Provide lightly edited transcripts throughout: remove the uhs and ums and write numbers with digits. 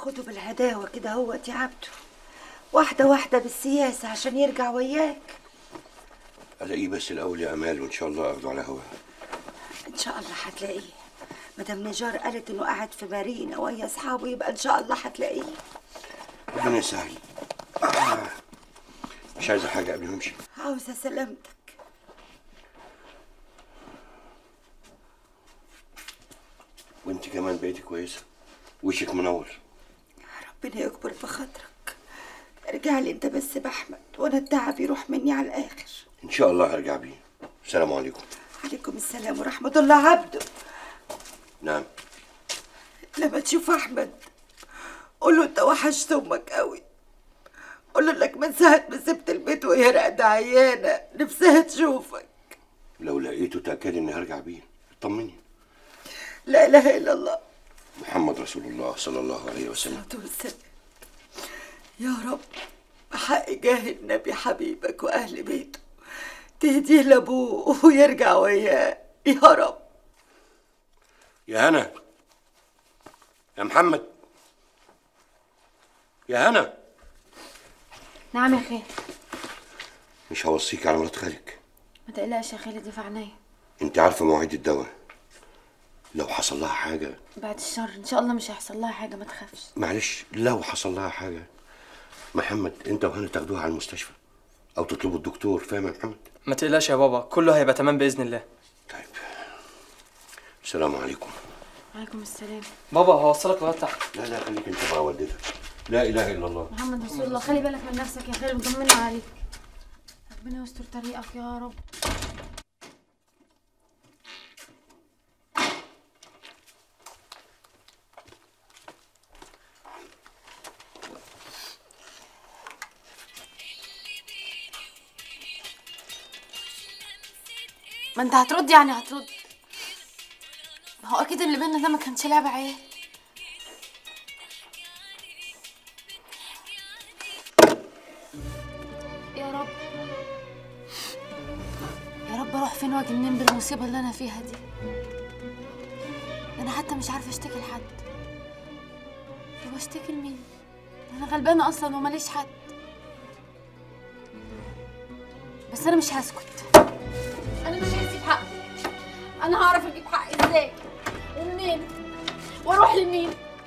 خده بالهداوة كده هوت يا عبده، واحدة واحدة بالسياسة عشان يرجع وياك. الاقيه بس الاول يا امال، وان شاء الله اخده على هواه. ان شاء الله هتلاقيه. مدام نجار قالت انه قاعد في مارينا ويا اصحابه، يبقى ان شاء الله هتلاقيه. ربنا يسهل. مش عايزه حاجه قبل ما امشي؟ عاوزة سلامتك. وانت كمان بقيتي كويسه، وشك منور. ربنا يكبر بخاطرك. ارجع لي انت بس باحمد، وانا التعب يروح مني على الاخر. ان شاء الله هرجع بيه. السلام عليكم. عليكم السلام ورحمة الله. عبده. نعم. لما تشوف احمد قول له انت وحشت امك قوي. قول له انك من ساعة ما سبت البيت وهي راقدة عيانة نفسها تشوفك. لو لقيته تأكد اني هرجع بيه. اطمني. لا اله الا الله محمد رسول الله صلى الله عليه وسلم. والسلام. يا رب بحق جاه النبي حبيبك واهل بيته تهديه لابوه ويرجع وياه يا رب. يا هنا، يا محمد، يا هنا. نعم يا خالد. مش هوصيك على مرات خالك. ما تقلقش يا خالد، دي في عينيا. انت عارفه مواعيد الدواء، لو حصل لها حاجه. بعد الشر ان شاء الله مش هيحصل لها حاجه، ما تخافش. معلش، لو حصل لها حاجه محمد انت وهنا تاخدوها على المستشفى او تطلبوا الدكتور، فاهم يا محمد؟ ما تقلقش يا بابا، كله هيبقى تمام باذن الله. طيب، السلام عليكم. وعليكم السلام. بابا هوصلك لغايه تحت. لا خليك انت مع والدتك. لا اله الا الله محمد رسول الله. خلي بالك من نفسك يا خالد وطمنا عليك. ربنا يستر طريقك يا رب. ما انت هترد يعني هترد. ما هو اكيد اللي بينا ده ما كانش لعب عيال. يا رب يا رب اروح فين واجي منين بالمصيبه اللي انا فيها دي. انا حتى مش عارفه اشتكي لحد. طب اشتكي لمين؟ انا غلبانه اصلا وماليش حد. بس انا مش هسكت. انا مش هسيب حقي. انا هعرف اجيب حقي ازاي ومنين واروح لمين.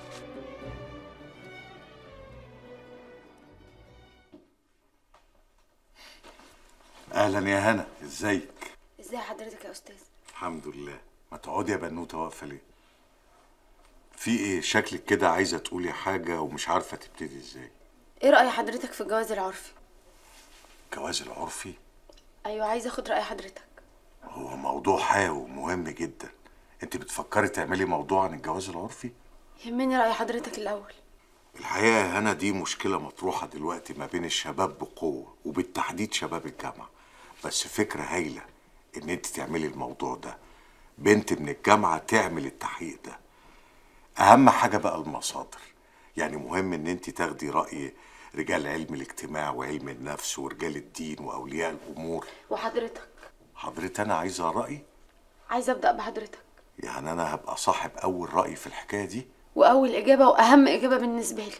اهلا يا هنا، ازيك؟ ازاي حضرتك يا استاذ؟ الحمد لله. ما تقعدي يا بنوته، واقفه ليه؟ في ايه؟ شكلك كده عايزه تقولي حاجه ومش عارفه تبتدي ازاي. ايه رأي حضرتك في الجواز العرفي؟ الجواز العرفي؟ ايوه، عايزه اخد رأي حضرتك. هو موضوع حيوي ومهم جدا. انت بتفكري تعملي موضوع عن الجواز العرفي؟ يهمني رأي حضرتك الاول. الحقيقه يا هنا دي مشكله مطروحه دلوقتي ما بين الشباب بقوه، وبالتحديد شباب الجامعه. بس فكره هايله ان انت تعملي الموضوع ده. بنت من الجامعه تعمل التحقيق ده. اهم حاجه بقى المصادر. يعني مهم ان انت تاخدي راي رجال علم الاجتماع وعلم النفس ورجال الدين واولياء الامور. وحضرتك؟ حضرتك انا عايزه راي. عايزه ابدا بحضرتك. يعني انا هبقى صاحب اول راي في الحكايه دي. واول اجابه واهم اجابه بالنسبه لي.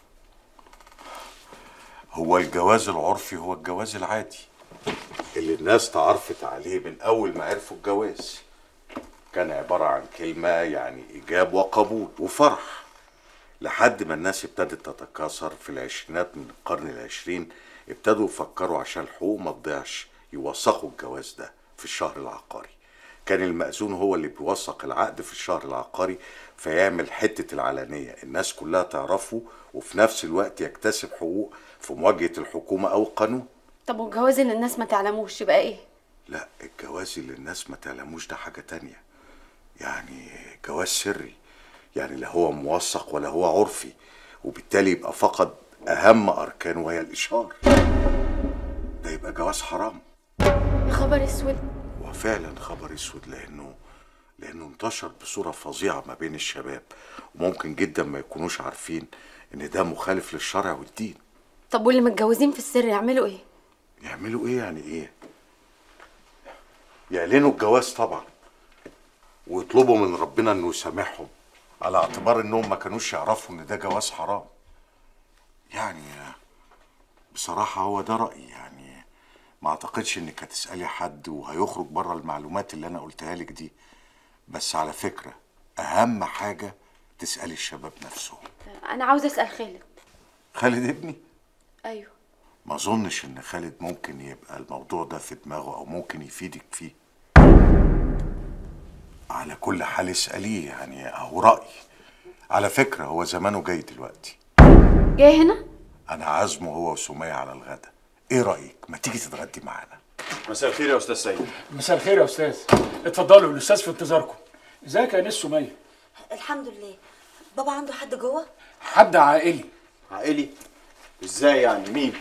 هو الجواز العرفي هو الجواز العادي اللي الناس تعرفت عليه من اول ما عرفوا الجواز. كان عباره عن كلمه يعني ايجاب وقبول وفرح، لحد ما الناس ابتدت تتكاثر في العشرينات من القرن العشرين. ابتدوا يفكروا عشان الحقوق ما تضيعش يوثقوا الجواز ده في الشهر العقاري. كان المأذون هو اللي بيوثق العقد في الشهر العقاري، فيعمل حتة العلانية الناس كلها تعرفه، وفي نفس الوقت يكتسب حقوق في مواجهة الحكومة أو القانون. طب والجواز اللي الناس ما تعلموش يبقى ايه؟ لا، الجواز اللي الناس ما تعلموش ده حاجة تانية. يعني جواز سري، يعني لا هو موثق ولا هو عرفي، وبالتالي يبقى فقد أهم أركانه وهي الإشهار. ده يبقى جواز حرام. يا خبر اسود. وفعلا خبر اسود، لأنه انتشر بصورة فظيعة ما بين الشباب، وممكن جدا ما يكونوش عارفين إن ده مخالف للشرع والدين. طب واللي متجوزين في السر يعملوا ايه؟ يعملوا ايه يعني ايه؟ يعلنوا الجواز طبعا، ويطلبوا من ربنا انه يسامحهم على اعتبار انهم ما كانوش يعرفوا ان ده جواز حرام. يعني بصراحة هو ده رأيي. يعني ما اعتقدش انك هتسألي حد وهيخرج بره المعلومات اللي انا قلتها لك دي. بس على فكرة اهم حاجة تسألي الشباب نفسهم. انا عاوزه اسال خالد. خالد ابني؟ ايوه. ما اظنش ان خالد ممكن يبقى الموضوع ده في دماغه او ممكن يفيدك فيه. على كل حال اسأليه، يعني اهو رأي. على فكرة هو زمانه جاي دلوقتي. جاي هنا؟ انا عازمه هو وسمية على الغدا. ايه رأيك ما تيجي تتغدي معانا؟ مساء الخير يا استاذ سيد. مساء الخير يا استاذ، اتفضلوا الاستاذ في انتظاركم. ازيك يا انس سمية؟ الحمد لله. بابا عنده حد جوه؟ حد عائلي. عائلي؟ ازاي يعني؟ مين؟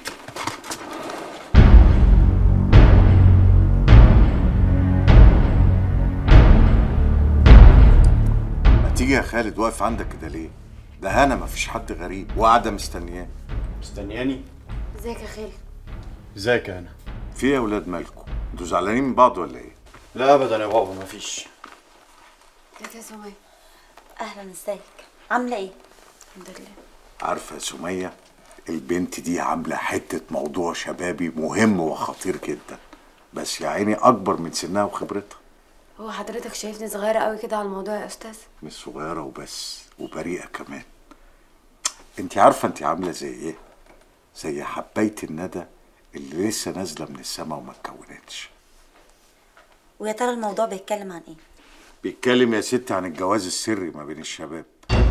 ما تيجي يا خالد، واقف عندك كده ليه؟ ده هنا مفيش حد غريب وقاعده مستنياه. مستنياني؟ ازيك يا خالد؟ ازيك يا هنا؟ في ايه يا ولاد مالكم؟ انتوا زعلانين من بعض ولا ايه؟ لا ابدا يا بابا، مفيش. ازيك يا سمية؟ اهلا، ازيك؟ عامله ايه؟ الحمد لله. عارفه يا سمية، البنت دي عامله حته موضوع شبابي مهم وخطير جدا، بس يا عيني اكبر من سنها وخبرتها. هو حضرتك شايفني صغيره قوي كده على الموضوع يا استاذ؟ مش صغيره وبس، وبريئه كمان. انت عارفه انت عامله زي ايه؟ زي حبايه الندى اللي لسه نازله من السما وما اتكونتش. ويا ترى الموضوع بيتكلم عن ايه؟ بيتكلم يا ست عن الجواز السري ما بين الشباب.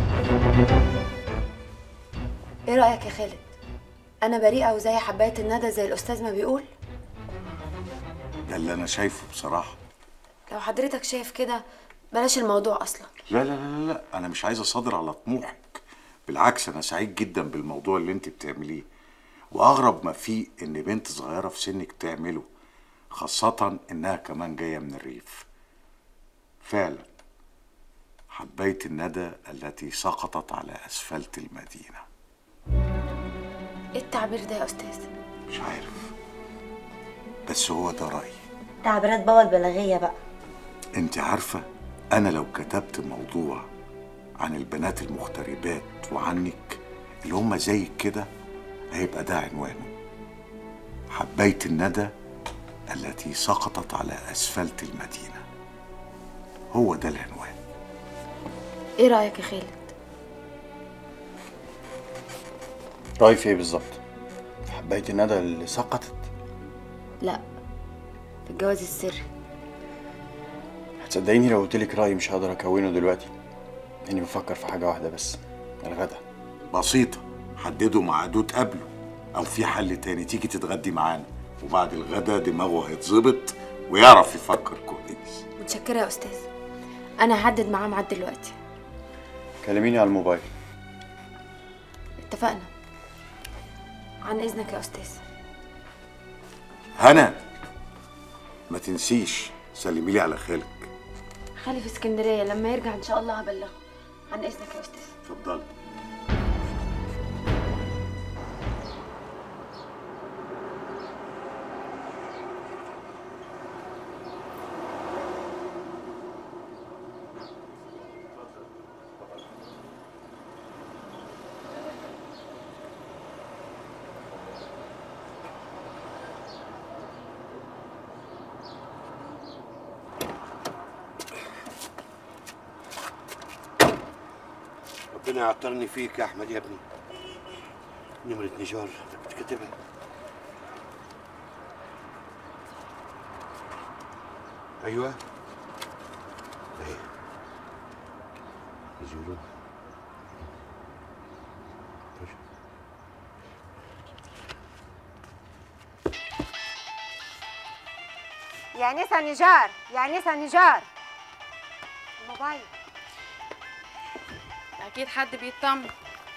ايه رايك يا خالد؟ انا بريئه وزي حبايه الندى زي الاستاذ ما بيقول؟ ده اللي انا شايفه بصراحه. لو حضرتك شايف كده بلاش الموضوع اصلا. لا لا لا لا، انا مش عايز اصادر على طموحك، بالعكس انا سعيد جدا بالموضوع اللي انت بتعمليه، واغرب ما فيه ان بنت صغيره في سنك تعمله، خاصه انها كمان جايه من الريف. فعلا حبايه الندى التي سقطت على اسفلت المدينه. ايه التعبير ده يا استاذ؟ مش عارف، بس هو ده رايي. تعبيرات بابا البلاغيه بقى. انت عارفه، انا لو كتبت موضوع عن البنات المغتربات وعنك اللي هم زيك كده هيبقى ده عنوانه: حبايه الندى التي سقطت على اسفلت المدينه. هو ده العنوان. ايه رايك يا خالد؟ رايي في ايه بالظبط؟ حبايه الندى اللي سقطت؟ لا، في الجواز السري. هتصدقيني لو قلت لك رايي مش هقدر اكونه دلوقتي، اني بفكر في حاجه واحده بس: الغدا. بسيطه، حددوا ميعاد وتقابلوا، او في حل تاني تيجي تتغدي معانا، وبعد الغدا دماغه هيتظبط ويعرف يفكر كويس. متشكره يا استاذ، انا هحدد معاه ميعاد دلوقتي. كلميني على الموبايل. اتفقنا. عن اذنك يا استاذ. هنا، ما تنسيش سلمي لي على خالك. خالي في اسكندريه، لما يرجع ان شاء الله هبلغه. عن اذنك يا استاذ. اتفضلي. ربنا يعطرني فيك يا احمد يا ابني. نمرة نجار كنت كاتبها. ايوه اهي. زيرو. يا نسا نجار، يا نسا نجار. الموبايل. اكيد حد بيطمن.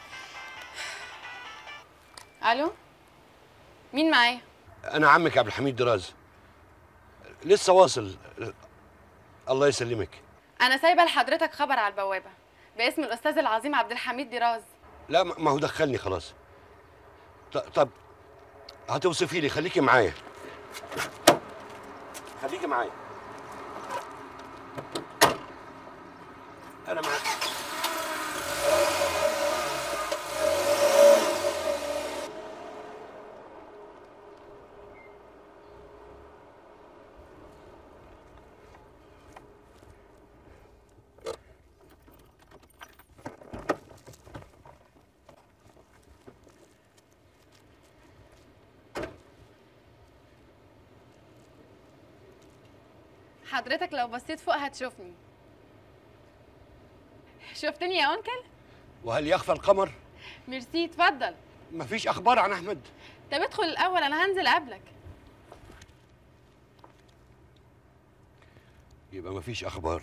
الو، مين معايا؟ انا عمك عبد الحميد دراز، لسه واصل. الله يسلمك. انا سايبه لحضرتك خبر على البوابه باسم الاستاذ العظيم عبد الحميد دراز. لا ما هو دخلني خلاص. طب هتوصفي لي، خليكي معايا. خليكي معايا. انا معاك. حضرتك لو بصيت فوق هتشوفني. شفتني يا أنكل؟ وهل يخفى القمر؟ ميرسي، اتفضل. مفيش اخبار عن احمد؟ طب ادخل الأول، أنا هنزل قبلك. يبقى مفيش اخبار.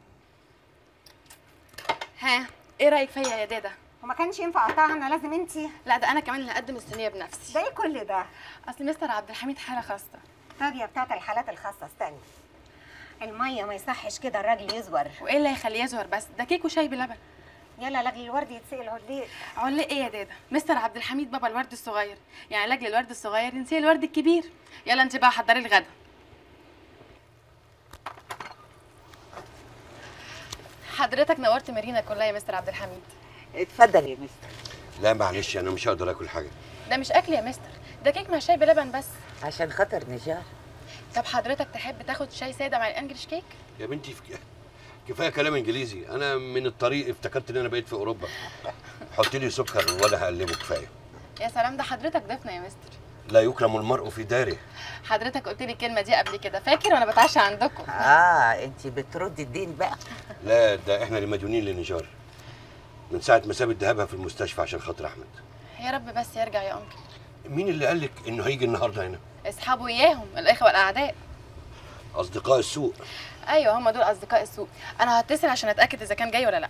ها، ايه رأيك فيا يا دادا؟ وما كانش ينفع اقطعها انا، لازم انتي. لا، ده أنا كمان اللي هقدم الصينية بنفسي. ده ايه كل ده؟ أصل مستر عبد الحميد حالة خاصة. طب يا بتاعت الحالات الخاصة استني. المية ما يصحش كده الراجل يزور. وايه اللي هيخليه يزور بس؟ ده كيك وشاي بلبن. يلا لاجل الورد يتسقي العليق. علق ايه يا دادا؟ مستر عبد الحميد بابا الورد الصغير، يعني لاجل الورد الصغير ينسي الورد الكبير. يلا انت بقى حضري الغدا. حضرتك نورت مارينا كلها يا مستر عبد الحميد. اتفضل يا مستر. لا معلش انا مش هقدر اكل حاجه. ده مش اكل يا مستر، ده كيك مع شاي بلبن بس. عشان خاطر نجار. طب حضرتك تحب تاخد شاي ساده مع الانجليش كيك؟ يا بنتي كفايه كلام انجليزي، انا من الطريق افتكرت ان انا بقيت في اوروبا. حط لي سكر ولا هقلبه كفايه. يا سلام، ده حضرتك ضيفنا يا مستر. لا يكرم المرء في داره. حضرتك قلت لي الكلمه دي قبل كده، فاكر وانا بتعشى عندكم. انت بتردي الدين بقى. لا ده احنا اللي مديونين للنجار من ساعه ما سابت ذهبها في المستشفى عشان خاطر احمد. يا رب بس يرجع يا انكل. مين اللي قال لك انه هيجي النهارده هنا؟ اصحابه اياهم، الاخوه الاعداء. اصدقاء السوء. ايوه هم دول اصدقاء السوق. انا هتصل عشان اتاكد اذا كان جاي ولا لا.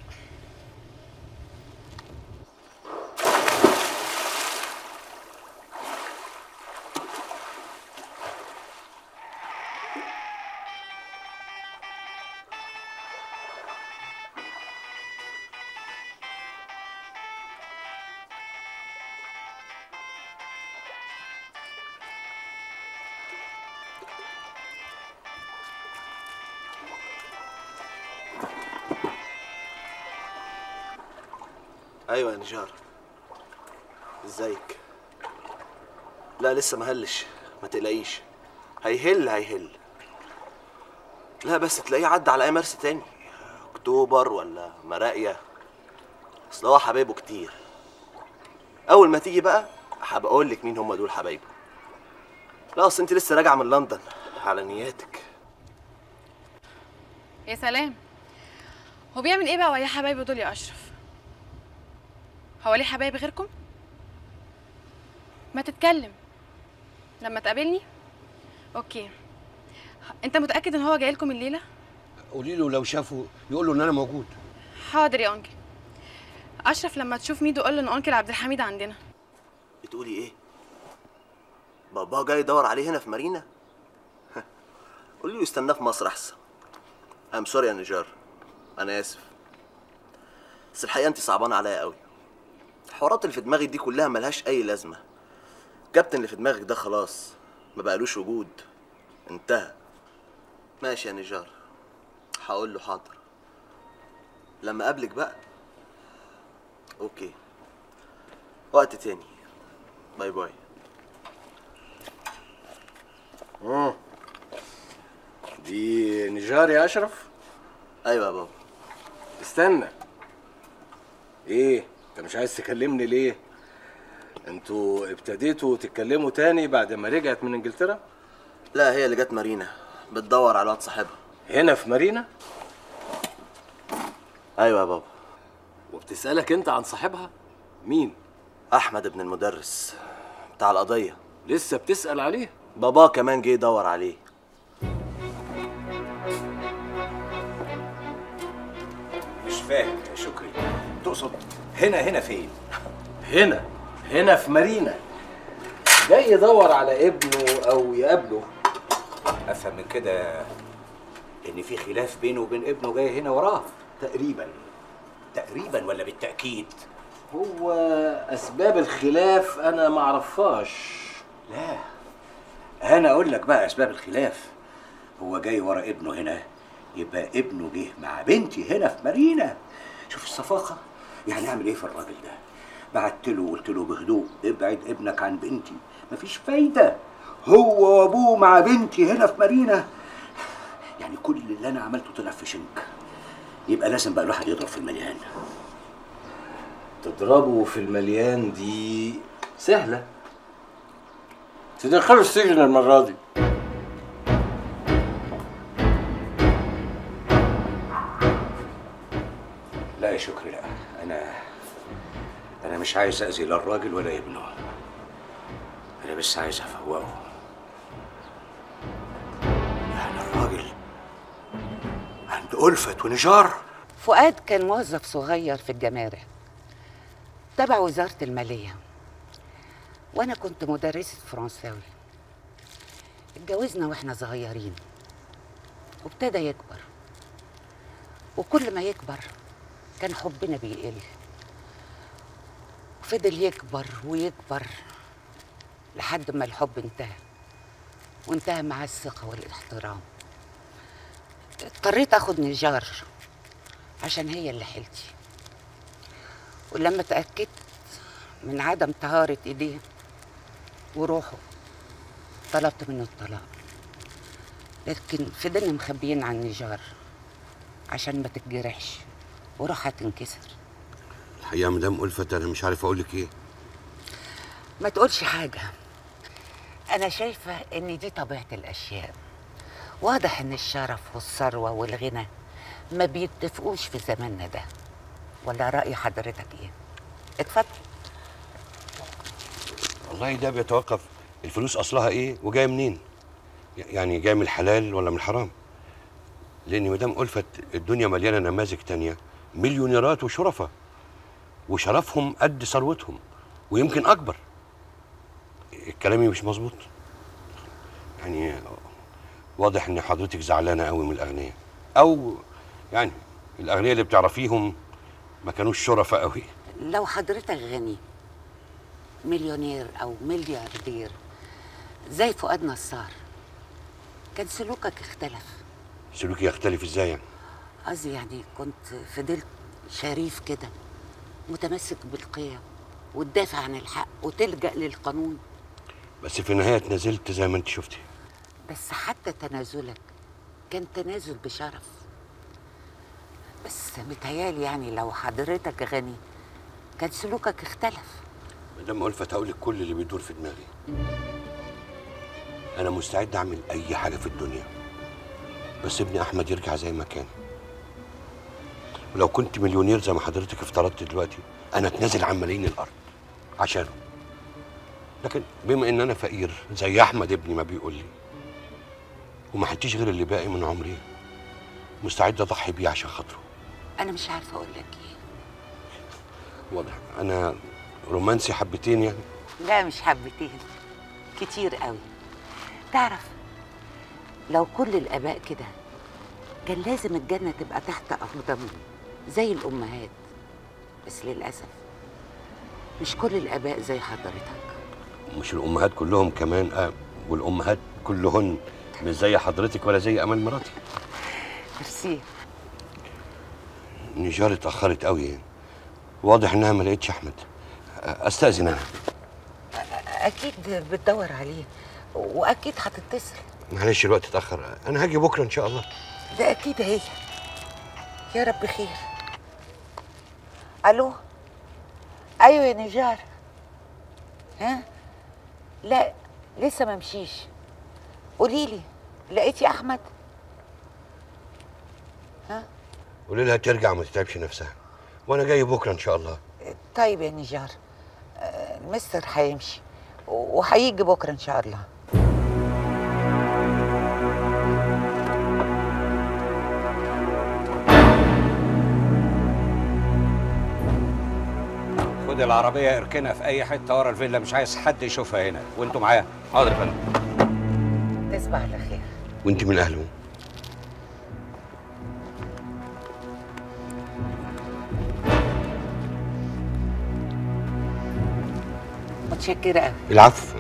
ايوه يا نجار، ازيك؟ لا لسه ما هلش، ما تقلقيش، هيهل. لا بس تلاقيه عدى على اي مرسى تاني، اكتوبر ولا مراقيه، اصل هو حبايبه كتير. اول ما تيجي بقى هبقى اقول لك مين هم دول حبايبه. لا اصل انت لسه راجعه من لندن، على نياتك. يا سلام، هو بيعمل ايه بقى ويا حبايبه دول يا اشرف؟ هو ليه حبايب غيركم؟ ما تتكلم لما تقابلني. اوكي، انت متاكد ان هو جاي لكم الليله؟ قولي له لو شافه يقول له ان انا موجود. حاضر يا انكل. اشرف لما تشوف ميدو قول له ان انكل عبد الحميد عندنا. بتقولي ايه؟ بابا جاي يدور عليه هنا في مارينا؟ قولي له يستناه في مصر احسن. ام سوري يا نجار، انا اسف، بس الحقيقه انت صعبانه عليا قوي. الحوارات اللي في دماغي دي كلها ملهاش اي لازمه. الكابتن اللي في دماغك ده خلاص ما بقالوش وجود، انتهى. ماشي يا نجار، هقول له حاضر لما اقابلك بقى. اوكي، وقت تاني. باي باي. دي نجار يا اشرف؟ ايوه يا بابا. استنى، ايه انت مش عايز تكلمني ليه؟ انتوا ابتديتوا تتكلموا تاني بعد ما رجعت من انجلترا؟ لا هي اللي جت مارينا بتدور على واد صاحبها. هنا في مارينا؟ ايوه يا بابا. وبتسألك انت عن صاحبها؟ مين؟ احمد ابن المدرس بتاع القضيه. لسه بتسأل عليه؟ بابا كمان جه يدور عليه. مش فاهم يا شكري، تقصد هنا فين؟ هنا في مارينا، جاي يدور على ابنه او يقابله. افهم من كده ان في خلاف بينه وبين ابنه جاي هنا وراه تقريبا ولا بالتاكيد؟ هو اسباب الخلاف انا ما اعرفهاش. لا انا اقول لك بقى اسباب الخلاف. هو جاي ورا ابنه هنا، يبقى ابنه جه مع بنتي هنا في مارينا. شوف الصفاقه، يعني اعمل ايه في الراجل ده؟ بعت له وقلت له بهدوء ابعد ابنك عن بنتي، مفيش فايده. هو وابوه مع بنتي هنا في مارينا، يعني كل اللي انا عملته طلع في شنك. يبقى لازم بقى الواحد يضرب في المليان. تضربه في المليان دي سهله، تدخله السجن المره دي. انا مش عايز اذي لا الراجل ولا ابنه. انا بس عايز افوقه. يعني الراجل عنده ألفت ونجار. فؤاد كان موظف صغير في الجمارك تبع وزارة المالية، وأنا كنت مدرسة فرنساوي. اتجوزنا واحنا صغيرين وابتدى يكبر، وكل ما يكبر كان حبنا بيقل، وفضل يكبر ويكبر لحد ما الحب انتهى، وانتهى مع الثقة والاحترام. اضطريت اخد نجار عشان هي اللي حيلتي، ولما اتأكدت من عدم طهارة ايديه وروحه طلبت منه الطلاق، لكن فضلنا مخبيين عن نجار عشان ما تتجرحش وروحها تنكسر. الحقيقه يا مدام ألفت انا مش عارف اقول لك ايه. ما تقولش حاجة، أنا شايفة إن دي طبيعة الأشياء. واضح إن الشرف والثروة والغنى ما بيتفقوش في زماننا ده، ولا رأي حضرتك إيه؟ اتفضل. والله ده بيتوقف الفلوس اصلها ايه وجايه منين، يعني جايه من الحلال ولا من الحرام. لان مدام ألفت الدنيا مليانه نماذج تانية مليونيرات وشرفاء وشرفهم قد ثروتهم ويمكن اكبر. كلامي مش مظبوط؟ يعني واضح ان حضرتك زعلانه قوي من الاغنياء، او يعني الاغنياء اللي بتعرفيهم ما كانوش شرفاء قوي. لو حضرتك غني مليونير أو ملياردير زي فؤاد نصار كان سلوكك اختلف. سلوكي يختلف ازاي يعني؟ قصدي يعني كنت فضلت شريف كده، متمسك بالقيم وتدافع عن الحق وتلجأ للقانون. بس في النهايه اتنازلت زي ما انت شفتي. بس حتى تنازلك كان تنازل بشرف. بس متهيالي يعني لو حضرتك غني كان سلوكك اختلف. مدام ألفت هقول لك كل اللي بيدور في دماغي. انا مستعد اعمل اي حاجه في الدنيا بس ابني احمد يرجع زي ما كان. ولو كنت مليونير زي ما حضرتك افترضت دلوقتي انا اتنازل عن ملايين الارض عشانه. لكن بما ان انا فقير زي احمد ابني ما بيقول لي وما حديش غير اللي باقي من عمري، مستعد اضحي بيه عشان خاطره. انا مش عارفه اقول لك ايه. واضح انا رومانسي حبتين يعني. لا مش حبتين، كتير قوي. تعرف لو كل الاباء كده كان لازم الجنه تبقى تحت اقدامهم زي الامهات، بس للاسف مش كل الاباء زي حضرتك. مش الامهات كلهم كمان والامهات كلهن مش زي حضرتك ولا زي امال مراتي. ميرسي. نجار اتاخرت قوي يعني. واضح انها ما لقيتش احمد. استاذن انا. اكيد بتدور عليه واكيد هتتصل. معلش الوقت اتاخر، انا هاجي بكره ان شاء الله. ده اكيد هي. يا رب خير. الو. ايوه يا نجار. ها؟ لا لسه ما مشيش. قولي لي لقيتي احمد؟ ها؟ قولي لها ترجع وما تتعبش نفسها، وانا جاي بكره ان شاء الله. طيب يا نجار. المستر هيمشي وهيجي بكره ان شاء الله. خد العربية اركنها في أي حتة ورا الفيلا، مش عايز حد يشوفها هنا، وأنتوا معايا. حاضر يا فندم. تصبح على خير. وأنت من أهله. متشكرة قوي. العفو.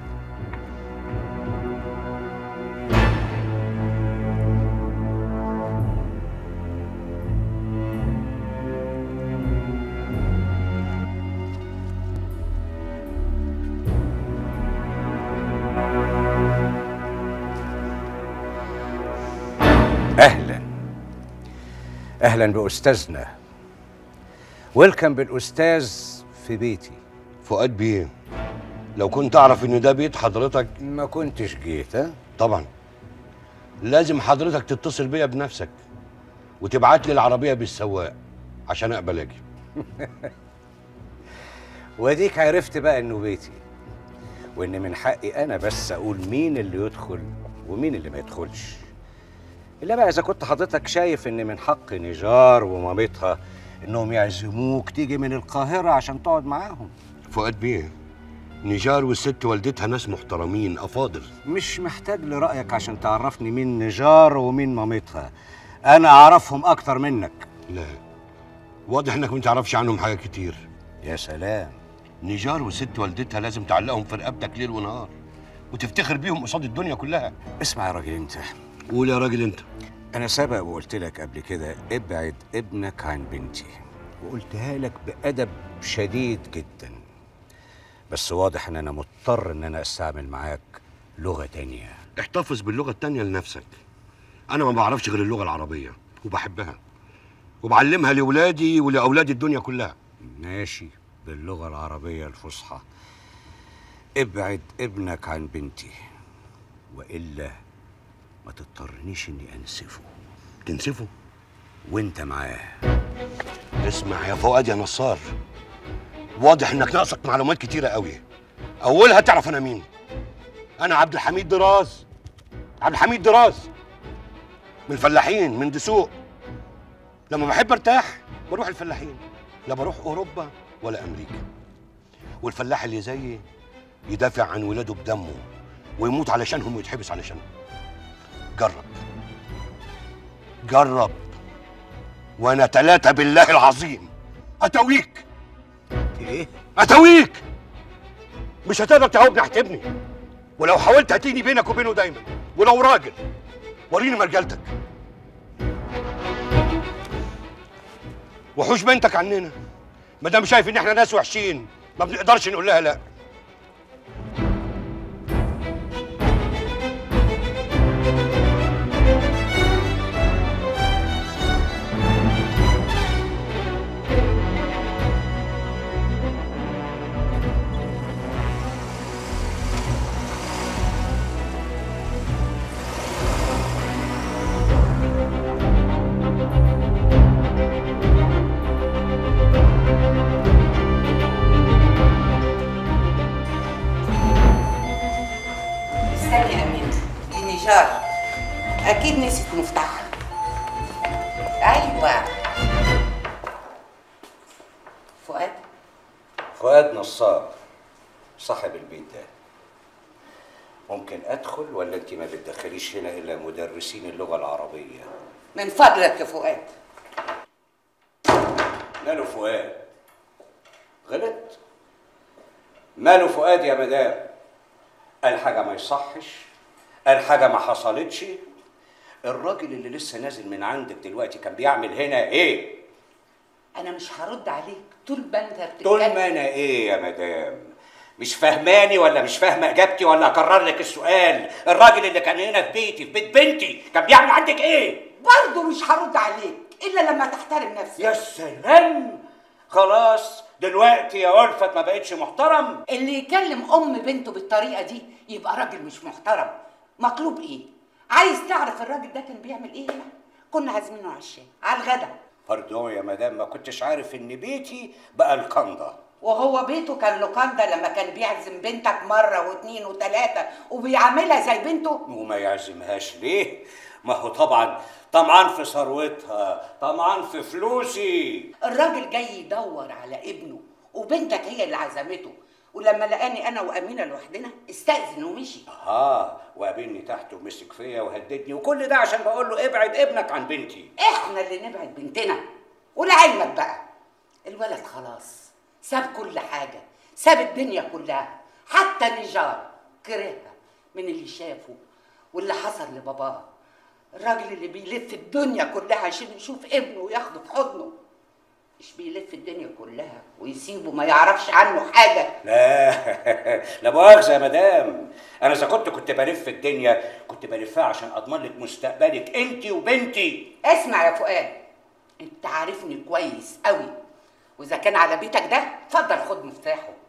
أهلا أهلا بأستاذنا. ويلكم بالأستاذ في بيتي. فؤاد بيه، لو كنت أعرف إن ده بيت حضرتك ما كنتش جيت. ها؟ طبعا لازم حضرتك تتصل بيا بنفسك وتبعت لي العربية بالسواق عشان أقبل أجي. واديك عرفت بقى انه بيتي، وان من حقي انا بس اقول مين اللي يدخل ومين اللي ما يدخلش. الا بقى اذا كنت حضرتك شايف ان من حق نجار ومامتها انهم يعزموك تيجي من القاهره عشان تقعد معاهم. فؤاد بيه، نجار والست والدتها ناس محترمين افاضل. مش محتاج لرايك عشان تعرفني مين نجار ومين مامتها، انا اعرفهم اكتر منك. لا، واضح انك ما تعرفش عنهم حاجه كتير. يا سلام. نجار وست والدتها لازم تعلقهم في رقبتك ليل ونهار وتفتخر بيهم قصاد الدنيا كلها. اسمع يا راجل انت. قول يا راجل انت. انا سبق وقلت لك قبل كده ابعد ابنك عن بنتي، وقلتها لك بأدب شديد جدا، بس واضح ان انا مضطر ان انا استعمل معاك لغة تانية. احتفظ باللغة التانية لنفسك. انا ما بعرفش غير اللغة العربية وبحبها وبعلمها لولادي ولأولاد الدنيا كلها. ماشي، باللغة العربية الفصحى. ابعد ابنك عن بنتي، وإلا ما تضطرنيش اني انسفه. تنسفه؟ وانت معاه. اسمع يا فؤاد يا نصار، واضح انك ناقصك معلومات كتيرة قوي. اولها تعرف انا مين؟ انا عبد الحميد دراز. عبد الحميد دراز من الفلاحين من دسوق. لما بحب ارتاح بروح الفلاحين، لا بروح اوروبا ولا امريكا. والفلاح اللي زيي يدافع عن ولاده بدمه ويموت علشانهم ويتحبس علشانهم. جرب جرب، وانا 3 بالله العظيم اتويك. ايه؟ اتويك. مش هتقدر تعوجني هتبني، ولو حاولت هتيني بينك وبينه دايما. ولو راجل وريني مرجلتك. وحوش بنتك عننا، ما دام شايف ان احنا ناس وحشين ما بنقدرش نقول لها لا. أكيد نسيت مفتاحها. أيوة. فؤاد؟ فؤاد نصار صاحب البيت ده. ممكن أدخل ولا أنت ما بتدخليش هنا إلا مدرسين اللغة العربية؟ من فضلك يا فؤاد. ماله فؤاد؟ غلط؟ ماله فؤاد يا مدام؟ قال حاجة ما يصحش؟ قال حاجة ما حصلتش؟ الراجل اللي لسه نازل من عندك دلوقتي كان بيعمل هنا ايه؟ انا مش هرد عليك طول ما انت بتتكلم. طول ما انا ايه يا مدام؟ مش فاهماني ولا مش فاهمه اجابتي ولا اكرر لك السؤال؟ الراجل اللي كان هنا في بيتي في بيت بنتي كان بيعمل عندك ايه؟ برضه مش هرد عليك الا لما تحترم نفسك. يا سلام، خلاص دلوقتي يا ألفت ما بقتش محترم. اللي يكلم ام بنته بالطريقه دي يبقى راجل مش محترم. مطلوب ايه؟ عايز تعرف الراجل ده كان بيعمل ايه هنا؟ كنا عازمينه على الشاي على الغدا. باردون يا مدام، ما كنتش عارف ان بيتي بقى الكنده. وهو بيته كان لوكاندا لما كان بيعزم بنتك مره واثنين وثلاثه وبيعاملها زي بنته؟ وما يعزمهاش ليه؟ ما هو طبعا طمعان في ثروتها، طمعان في فلوسي. الراجل جاي يدور على ابنه وبنتك هي اللي عزمته، ولما لقاني انا وامينه لوحدنا استأذن ومشي. وقابلني تحت ومسك فيا وهددني، وكل ده عشان بقول له ابعد ابنك عن بنتي. احنا اللي نبعد بنتنا. ولعلمك بقى الولد خلاص ساب كل حاجه، ساب الدنيا كلها، حتى نجار كرهها من اللي شافه واللي حصل لباباه. الراجل اللي بيلف الدنيا كلها عشان يشوف ابنه وياخده في حضنه مش بيلف الدنيا كلها ويسيبه ما يعرفش عنه حاجه. لا مؤاخذه يا مدام، انا اذا كنت بلف الدنيا كنت بلفها عشان اضمن لك مستقبلك انت وبنتي. اسمع يا فؤاد، انت عارفني كويس قوي، واذا كان على بيتك ده اتفضل خد مفتاحه.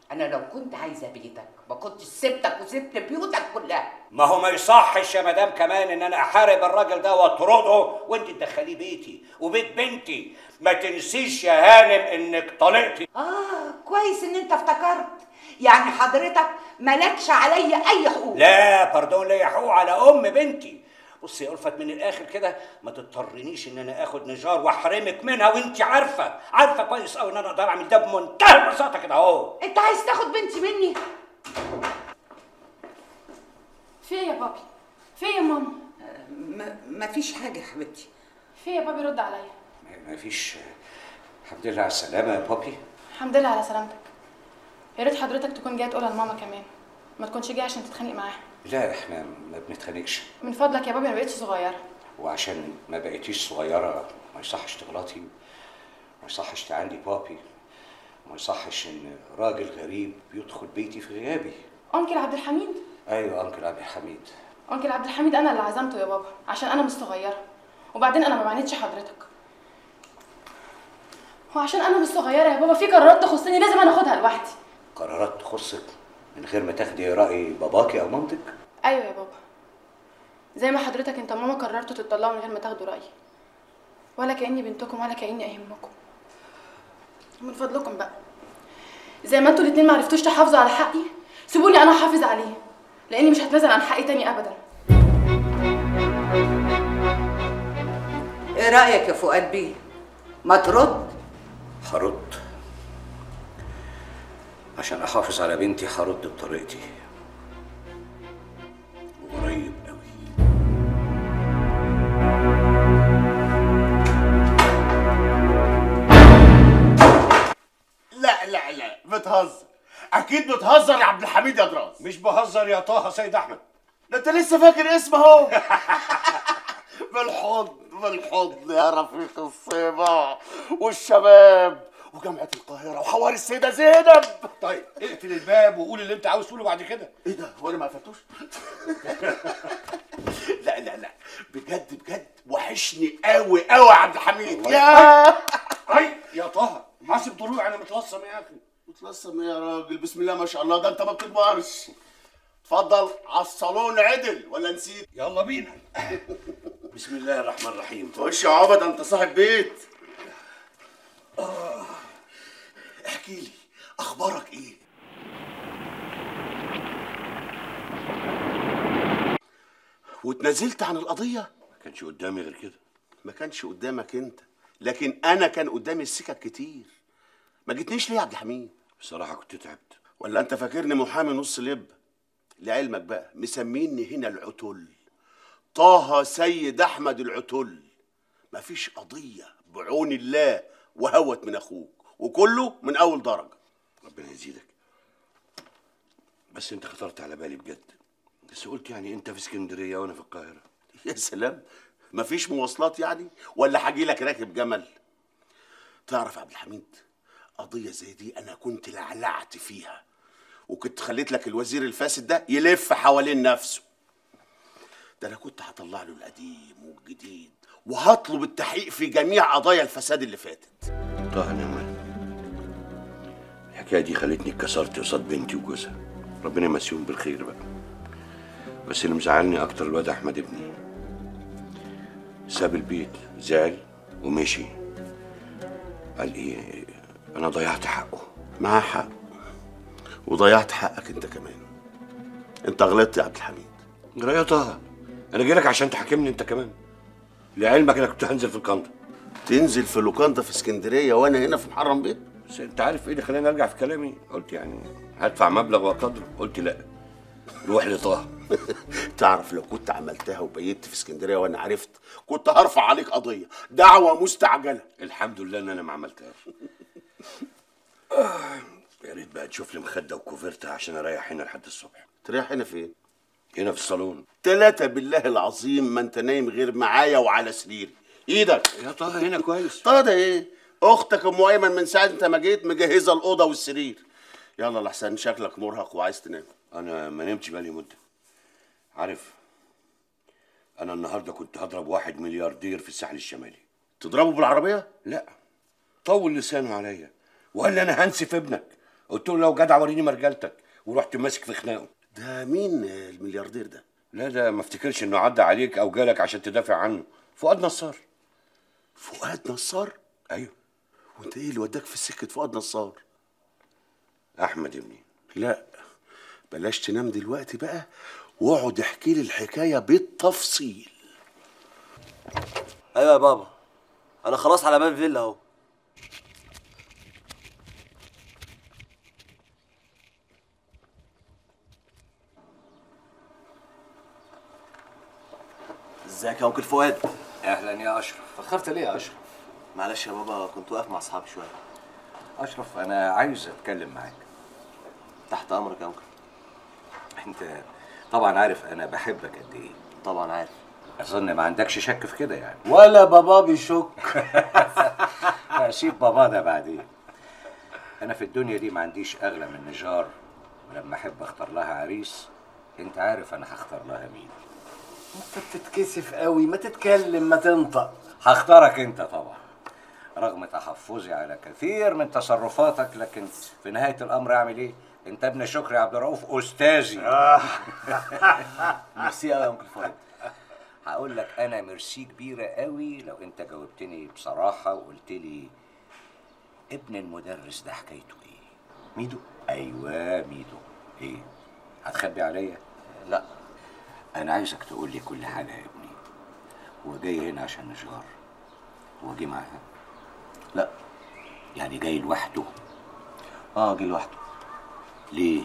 انا لو كنت عايزه بيتك ما كنتش سبتك وسبت بيوتك كلها. ما هو ما يصحش يا مدام كمان ان انا احارب الراجل ده واطرده وانت تدخليه بيتي وبيت بنتي. ما تنسيش يا هانم انك طلقتي. كويس ان انت افتكرت. يعني حضرتك مالكش عليا اي حقوق. لا باردون، ليا حقوق على ام بنتي. بصي يا ألفت، من الاخر كده ما تضطرنيش ان انا اخد نجار واحرمك منها، وانت عارفه كويس قوي ان انا اقدر اعمل ده بمنتهى البساطه كده اهو. انت عايز تاخد بنتي مني؟ في ايه يا بابي؟ في ايه يا ماما؟ مفيش حاجه يا حبيبتي. في ايه يا بابي؟ رد عليا. مفيش. الحمد لله على السلامه يا بابي. الحمد لله على سلامتك. يا ريت حضرتك تكون جاي تقولها لماما كمان، ما تكونش جاي عشان تتخانق معاها. لا احنا ما بنتخانقش. من فضلك يا بابي، ما بقتش صغيره. وعشان ما بقيتيش صغيره ما يصحش تغلطي، ما يصحش تعاندي بابي، ما يصحش ان راجل غريب يدخل بيتي في غيابي. انكل عبد الحميد؟ ايوه انكل عبد الحميد. انكل عبد الحميد انا اللي عزمته يا بابا عشان انا مش صغيره، وبعدين انا ما بعاندش حضرتك. وعشان انا مش صغيره يا بابا في قرارات تخصني لازم انا اخدها لوحدي. قرارات تخصك من غير ما تاخدي راي باباكي او مامتك؟ ايوه يا بابا، زي ما حضرتك انت وماما قررتوا تتطلقوا من غير ما تاخدوا رايي، ولا كاني بنتكم ولا كاني اهمكم. من فضلكم بقى، زي ما انتوا الاتنين ما عرفتوش تحافظوا على حقي، سيبوني انا احافظ عليه، لاني مش هتنازل عن حقي تاني ابدا. ايه رايك يا فؤاد بيه؟ ما ترد؟ هرد. عشان احافظ على بنتي هرد بطريقتي، وقريب قوي. لا بتهزر، اكيد بتهزر يا عبد الحميد يا دراس. مش بهزر يا طه سيد احمد. ده انت لسه فاكر اسمه اهو. بالحضن يا رفيق الصيبه والشباب وجامعه القاهره وحواري السيده زينب. طيب اقفل الباب وقول اللي انت عاوز تقوله بعد كده. ايه ده؟ هو انا ما قفلتوش؟ لا بجد وحشني قوي يا عبد الحميد. يا طه حاسب ضلوعي انا متلصم يا اخي. متلصم ايه يا راجل؟ بسم الله ما شاء الله، ده انت ما بتكبرش. اتفضل على الصالون عدل ولا نسيت؟ يلا بينا. بسم الله الرحمن الرحيم. خش يا عبد، انت صاحب بيت. احكي لي اخبارك ايه؟ واتنازلت عن القضيه؟ ما كانش قدامي غير كده. ما كانش قدامك انت، لكن انا كان قدامي السكك كتير. ما جيتنيش ليه يا عبد الحميد؟ بصراحه كنت تعبت. ولا انت فاكرني محامي نص لب؟ لعلمك بقى مسميني هنا العتل، طه سيد احمد العتل. مفيش قضيه بعون الله وهوت من اخوك، وكله من اول درجه. ربنا يزيدك. بس انت خطرت على بالي بجد. بس قلت يعني انت في اسكندريه وانا في القاهره. يا سلام، مفيش مواصلات يعني؟ ولا هاجي لك راكب جمل؟ تعرف يا عبد الحميد، قضيه زي دي انا كنت لعلعت فيها، وكنت خليت لك الوزير الفاسد ده يلف حوالين نفسه. ده انا كنت هطلع له القديم والجديد، وهطلب التحقيق في جميع قضايا الفساد اللي فاتت. طه نعمان، الحكايه دي خلتني اتكسرت قصاد بنتي وجوزها، ربنا يمسيهم بالخير بقى. بس اللي مزعلني اكتر الواد احمد ابني، ساب البيت زعل ومشي. قال ايه؟ انا ضيعت حقه. معاه حق، وضيعت حقك انت كمان. انت غلطت يا عبد الحميد. يا طه، انا جاي لك عشان تحاكمني انت كمان. لعلمك انا كنت هنزل في القنطه. تنزل في لوكاندا في اسكندريه وانا هنا في محرم بيه؟ بس انت عارف ايه اللي خلاني ارجع في كلامي؟ قلت يعني هدفع مبلغ وقدره. قلت لا، روح لطه. تعرف لو كنت عملتها وبيت في اسكندريه وانا عرفت، كنت هرفع عليك قضيه دعوه مستعجله. الحمد لله ان انا ما عملتهاش. يا ريت بقى تشوف لي مخده وكوفرته عشان اريح هنا لحد الصبح. تريح هنا فين؟ هنا في الصالون. 3 بالله العظيم ما انت نايم غير معايا وعلى سريري. ايدك يا طه هنا كويس. طه ده ايه؟ اختك ام ايمن من ساعه انت ما جيت مجهزه الاوضه والسرير. يلا لحسن شكلك مرهق وعايز تنام. انا ما نمتش بقالي مده. عارف، انا النهارده كنت هضرب 1 ملياردير في الساحل الشمالي. تضربه بالعربيه؟ لا، طول لسانه عليا وقال لي انا هنسف ابنك قلت له لو جدع وريني مرجلتك، ورحت ماسك في خناقه. ده مين الملياردير ده؟ لا ده ما افتكرش انه عدى عليك او جالك عشان تدافع عنه. فؤاد نصار. فؤاد نصار؟ ايوه. وانت ايه اللي وداك في سكه فؤاد نصار؟ احمد ابني. لا بلاش تنام دلوقتي بقى، واقعد احكي لي الحكايه بالتفصيل. ايوه يا بابا، انا خلاص على باب الفيلا اهو. ازيك يا انكل فؤاد؟ اهلا يا اشرف. فخرت ليه يا اشرف؟ معلش يا بابا، كنت واقف مع اصحابي شويه. اشرف انا عايز اتكلم معاك. تحت امرك يا انكل. انت طبعا عارف انا بحبك قد ايه. طبعا عارف. اظن ما عندكش شك في كده يعني. ولا بابا بيشك. هسيب بابا ده بعدين. انا في الدنيا دي ما عنديش اغلى من نجار، ولما احب اختار لها عريس انت عارف انا هختار لها مين. انت بتتكسف قوي، ما تتكلم ما تنطق. هختارك انت طبعا، رغم تحفظي على كثير من تصرفاتك، لكن في نهايه الامر اعمل ايه؟ انت ابن شكري عبد الرؤوف استاذي. ميرسي قوي يا انكل فؤاد. هقول لك انا ميرسي كبيره قوي لو انت جاوبتني بصراحه وقلت لي ابن المدرس ده حكايته ايه؟ ميدو؟ ايوه ميدو. ايه؟ هتخبي عليا؟ لا. انا عايزك تقول لي كل حاجه يا ابني. هو جاي هنا عشان نجار؟ هو جه معاها؟ لا. يعني جاي لوحده؟ جه لوحده. ليه؟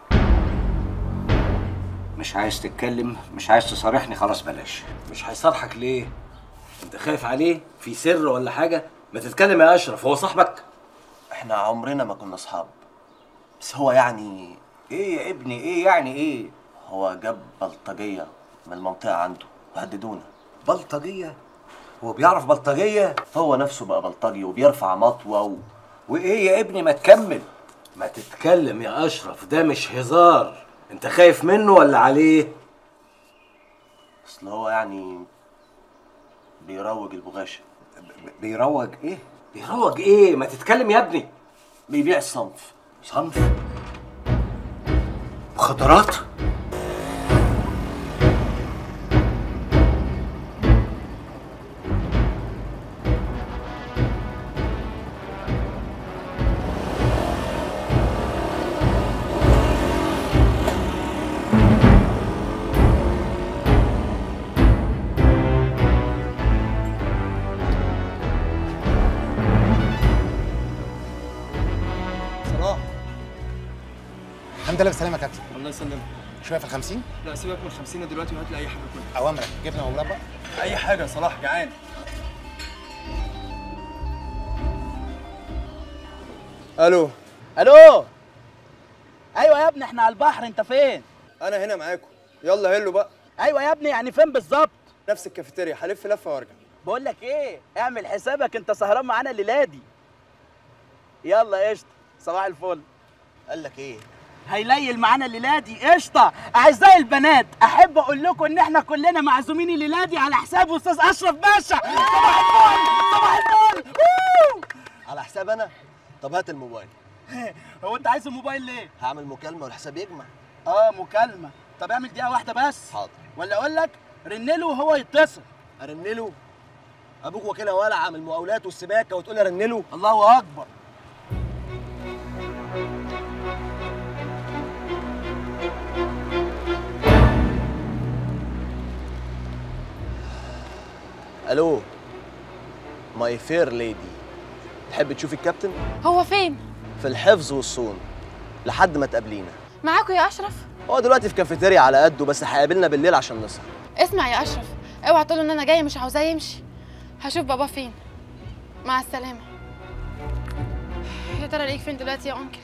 مش عايز تتكلم؟ مش عايز تصارحني؟ خلاص بلاش. مش هيصارحك ليه؟ انت خايف عليه؟ في سر ولا حاجه؟ ما تتكلم يا اشرف، هو صاحبك؟ احنا عمرنا ما كنا اصحاب، بس هو يعني. ايه يا ابني ايه يعني ايه؟ هو جاب بلطجيه من المنطقه عنده وهددونا. بلطجيه؟ هو بيعرف بلطجيه؟ هو نفسه بقى بلطجي وبيرفع مطوه وايه يا ابني ما تكمل. ما تتكلم يا اشرف، ده مش هزار. انت خايف منه ولا عليه؟ اصل هو يعني بيروج البغاشه. بيروج ايه؟ بيروج ايه؟ ما تتكلم يا ابني. بيبيع الصنف. صنف؟ مخدرات؟ الحمد لله بالسلامة يا كابتن. الله يسلمك. شوية في ال50؟ لا سيبك من 50 دلوقتي وهات لي اي حاجه كلها. أوامرك، جبنة ومربى؟ اي حاجه يا صلاح، جعان. الو. الو. ايوه يا ابني احنا على البحر، انت فين؟ انا هنا معاكم، يلا هلو بقى. ايوه يا ابني، يعني فين بالظبط؟ نفس الكافيتيريا، هلف لفه وارجع. بقول لك ايه، اعمل حسابك انت سهران معانا الليله دي. يلا قشطه، صباح الفل. قال لك ايه؟ هيليل معانا الليله دي. قشطه. اعزائي البنات، احب اقول لكم ان احنا كلنا معزومين الليله دي على حساب استاذ اشرف باشا. صباح الفل صباح الفل. على حساب انا؟ طب هات الموبايل. هو انت عايز الموبايل ليه؟ هعمل مكالمه والحساب يجمع. مكالمه. طب اعمل دقيقه واحده بس. حاضر. ولا اقول لك رن له وهو يتصل. ارن له؟ ابوك وكيل ولع من المقاولات والسباكه وتقول لي ارن له؟ الله اكبر. الو ماي فير ليدي، تحب تشوفي الكابتن؟ هو فين؟ في الحفظ والصون لحد ما تقابلينا. معاكوا يا اشرف؟ هو دلوقتي في كافيتيريا على قده، بس هيقابلنا بالليل عشان نسهر. اسمع يا اشرف، اوعى تقول له ان انا جايه مش عاوزاه يمشي. هشوف بابا فين. مع السلامه. يا ترى ليك فين دلوقتي يا انكل؟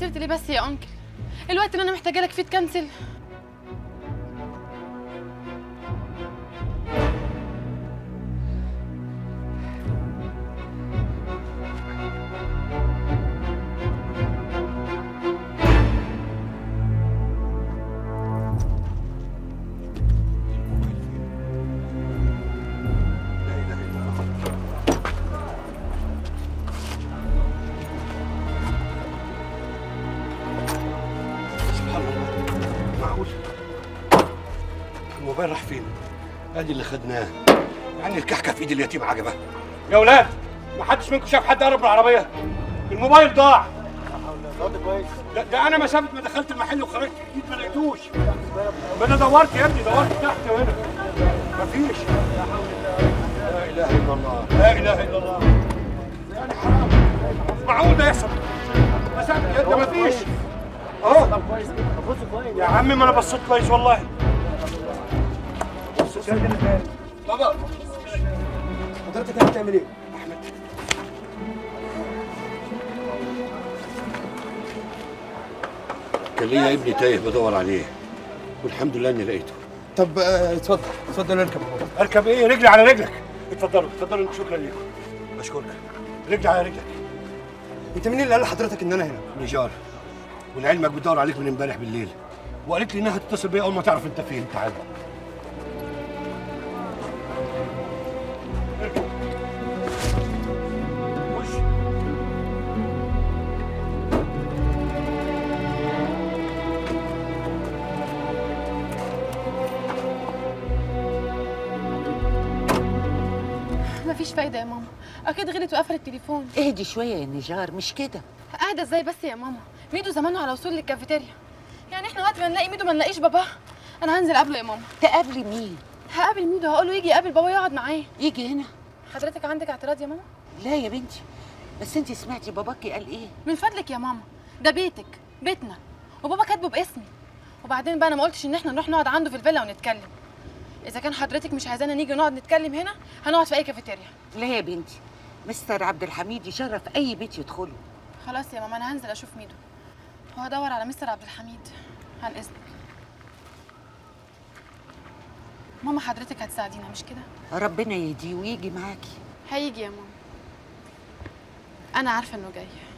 اتاخرت ليه بس يا انكل؟ الوقت اللي انا محتاجه لك فيه تكنسل. الموبايل راح فين؟ ادي اللي خدناه. يعني الكحكه في ايد اليتيم عجبه. يا ولاد ما حدش منكم شاف حد قرب من العربيه؟ الموبايل ضاع. كويس. ده انا مسافه ما دخلت المحل وخرجت جديد ما لقيتوش. ما انا دورت يا ابني، دورت تحت وهنا مفيش. لا اله الا الله، لا اله الا الله. يعني حرام، معقول ده يحصل؟ مسافه ده مفيش اهو. طب كويس كده، بص كويس يا عمي. ما انا بصيت كويس والله. بابا حضرتك هنا بتعمل ايه؟ احمد كان ليا ابني تايه بدور عليه والحمد لله اني لقيته. طب اتفضل اتفضل اركب. اركب ايه؟ رجلي على رجلك. اتفضلوا اتفضلوا، شكرا لكم. اشكرك. رجلي على رجلك. انت مين اللي قال لحضرتك ان انا هنا؟ نجار، ولعلمك بتدور عليك من امبارح بالليل وقالت لي انها تتصل بيا اول ما تعرف انت فين. تعال. مفيش فايده يا ماما، اكيد غلط وقفل التليفون. اهدي شويه يا نجار، مش كده. قاعده ازاي بس يا ماما؟ ميدو زمانه على وصول للكافيتيريا. يعني احنا وقت ما نلاقي ميدو ما نلاقيش باباه. انا هنزل اقابله يا ماما. تقابلي مين؟ هقابل ميدو، هقول له يجي يقابل بابا يقعد معاه. يجي هنا؟ حضرتك عندك اعتراض يا ماما؟ لا يا بنتي، بس انت سمعتي باباكي قال ايه؟ من فضلك يا ماما، ده بيتك بيتنا وبابا كاتبه باسمي. وبعدين بقى انا ما قلتش ان احنا نروح نقعد عنده في الفيلا ونتكلم. اذا كان حضرتك مش عايزانا نيجي نقعد نتكلم هنا، هنقعد في اي كافيتيريا. لا يا بنتي، مستر عبد الحميد يشرف اي بيت يدخله. خلاص يا ماما، انا هنزل اشوف ميدو وهدور على مستر عبد الحميد. عن اذنك ماما، حضرتك هتساعدينا مش كده؟ ربنا يهديه ويجي معاكي. هيجي يا ماما، انا عارفه انه جاي.